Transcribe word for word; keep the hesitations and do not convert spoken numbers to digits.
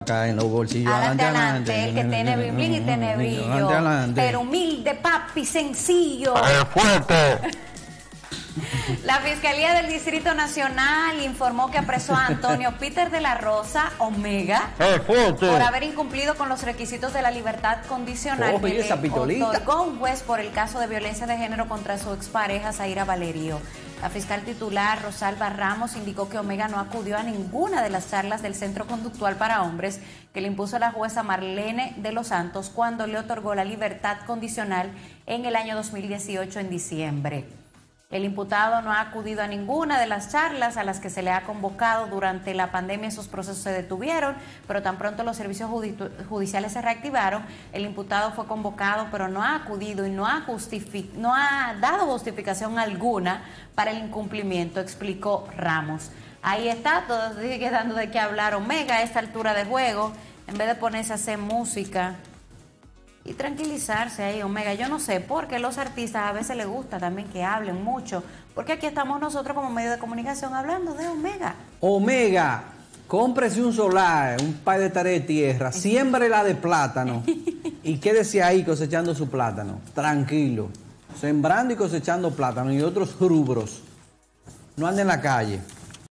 Acá en los bolsillos. Adelante, adelante, adelante, el que tiene bling bling y tiene brillo. Adelante, adelante. Pero humilde, papi, sencillo. ¡Eh, fuerte! La Fiscalía del Distrito Nacional informó que apresó a Antonio Peter de la Rosa, Omega, ¡Eh, fuerte! por haber incumplido con los requisitos de la libertad condicional Oh, que y esa le pitolita. otorgó un juez por el caso de violencia de género contra su expareja Zaira Valerio. La fiscal titular Rosalba Ramos indicó que Omega no acudió a ninguna de las charlas del Centro Conductual para Hombres que le impuso la jueza Marlene de los Santos cuando le otorgó la libertad condicional en el año dos mil dieciocho en diciembre. El imputado no ha acudido a ninguna de las charlas a las que se le ha convocado durante la pandemia. Esos procesos se detuvieron, pero tan pronto los servicios judiciales se reactivaron, el imputado fue convocado, pero no ha acudido y no ha, justific no ha dado justificación alguna para el incumplimiento, explicó Ramos. Ahí está, todo sigue dando de qué hablar Omega a esta altura del juego, en vez de ponerse a hacer música y tranquilizarse ahí, Omega. Yo no sé, porque los artistas a veces les gusta también que hablen mucho, porque aquí estamos nosotros como medio de comunicación hablando de Omega. Omega, cómprese un solar, un par de tareas de tierra, siémbrela de plátano y quédese ahí cosechando su plátano, tranquilo, sembrando y cosechando plátano y otros rubros. No ande en la calle.